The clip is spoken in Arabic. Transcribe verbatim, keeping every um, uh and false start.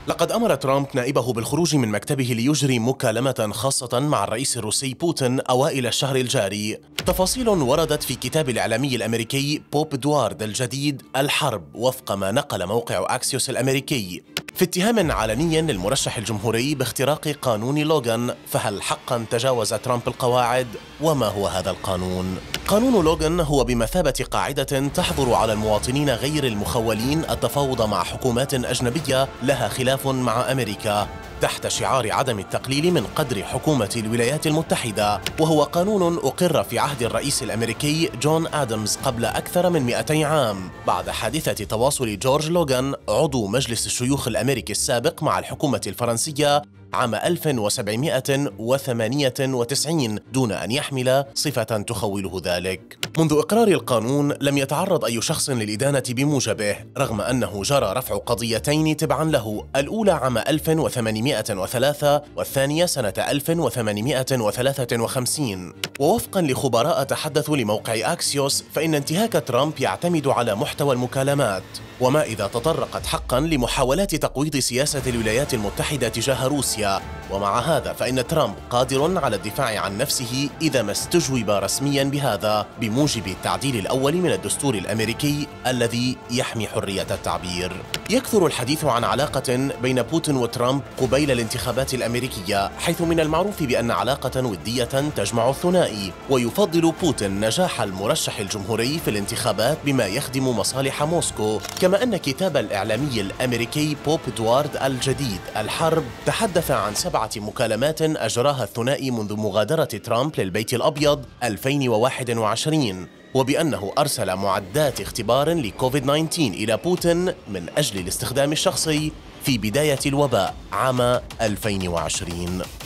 لقد أمر ترامب نائبه بالخروج من مكتبه ليجري مكالمة خاصة مع الرئيس الروسي بوتين أوائل الشهر الجاري. تفاصيل وردت في كتاب الإعلامي الأمريكي بوب إدوارد الجديد الحرب، وفق ما نقل موقع أكسيوس الأمريكي، في اتهام علني للمرشح الجمهوري باختراق قانون لوغان. فهل حقا تجاوز ترامب القواعد؟ وما هو هذا القانون؟ قانون لوغان هو بمثابة قاعدة تحظر على المواطنين غير المخولين التفاوض مع حكومات أجنبية لها خلاف مع أمريكا، تحت شعار عدم التقليل من قدر حكومة الولايات المتحدة. وهو قانون أقر في عهد الرئيس الأمريكي جون آدمز قبل أكثر من مئتي عام، بعد حادثة تواصل جورج لوغان عضو مجلس الشيوخ الأمريكي السابق مع الحكومة الفرنسية عام ألف وسبعمئة وثمانية وتسعين دون أن يحمل صفة تخوله ذلك. منذ إقرار القانون لم يتعرض أي شخص للإدانة بموجبه، رغم أنه جرى رفع قضيتين تبعا له، الأولى عام ألف وثمانمئة وثلاثة والثانية سنة ألف وثمانمئة وثلاثة وخمسين. ووفقا لخبراء تحدثوا لموقع أكسيوس، فإن انتهاك ترامب يعتمد على محتوى المكالمات، وما إذا تطرقت حقا لمحاولات تقويض سياسة الولايات المتحدة تجاه روسيا. ومع هذا فإن ترامب قادر على الدفاع عن نفسه إذا ما استجوب رسميا بهذا، بموجب التعديل الأول من الدستور الأمريكي الذي يحمي حرية التعبير. يكثر الحديث عن علاقة بين بوتين وترامب قبيل الانتخابات الأمريكية، حيث من المعروف بأن علاقة ودية تجمع الثنائي، ويفضل بوتين نجاح المرشح الجمهوري في الانتخابات بما يخدم مصالح موسكو. كما أن كتاب الإعلامي الأمريكي بوب إدوارد الجديد الحرب تحدث عن سبعة مكالمات أجراها الثنائي منذ مغادرة ترامب للبيت الأبيض ألفين وواحد وعشرين، وبأنه أرسل معدات اختبار لكوفيد تسعة عشر إلى بوتين من أجل الاستخدام الشخصي في بداية الوباء عام ألفين وعشرين.